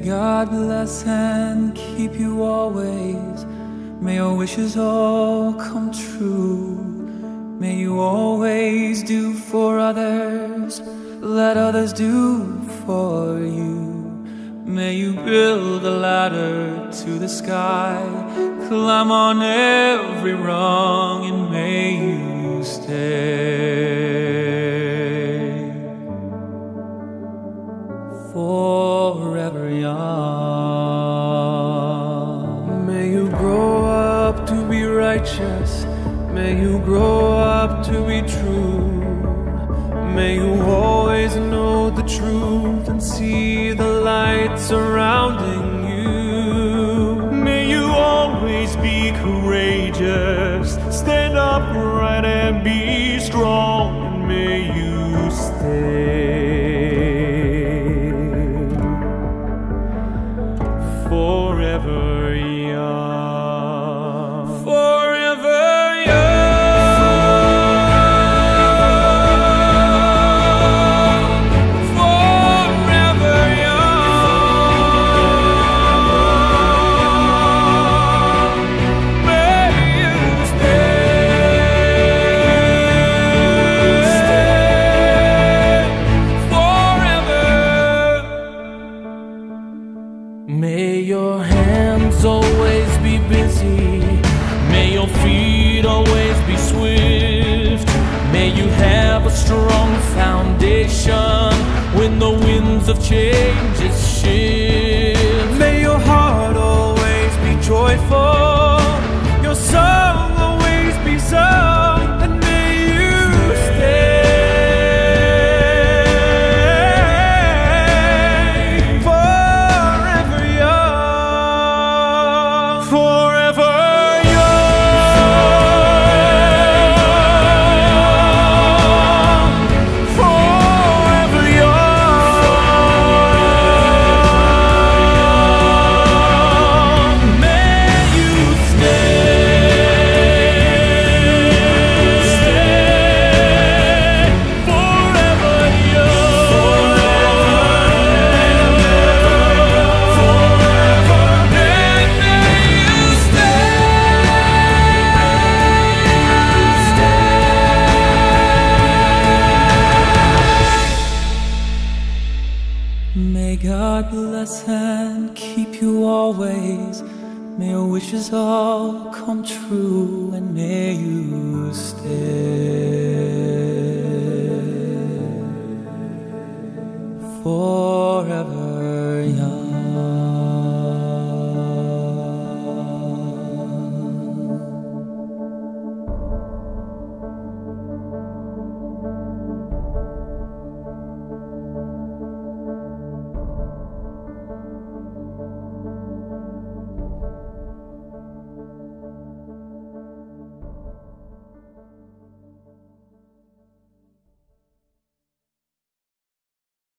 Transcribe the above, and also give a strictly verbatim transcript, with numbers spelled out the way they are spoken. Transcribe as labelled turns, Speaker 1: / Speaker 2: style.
Speaker 1: God bless and keep you always. May your wishes all come true. May you always do for others, let others do for you. May you build a ladder to the sky, climb on every rung, and may you stay forever young.
Speaker 2: May you grow up to be righteous. May you grow up to be true. May you always know the truth and see the light surrounding you.
Speaker 3: May you always be courageous, stand upright and be strong, and may you stay forever young.
Speaker 2: Forever
Speaker 3: May your hands always be busy. May your feet always be swift. May you have a strong foundation when the winds of change shift.
Speaker 2: may your heart always be joyful, your song always be sung, and may you stay forever young.
Speaker 3: Forever
Speaker 1: May God bless and keep you always. May your wishes all come true, and may you stay for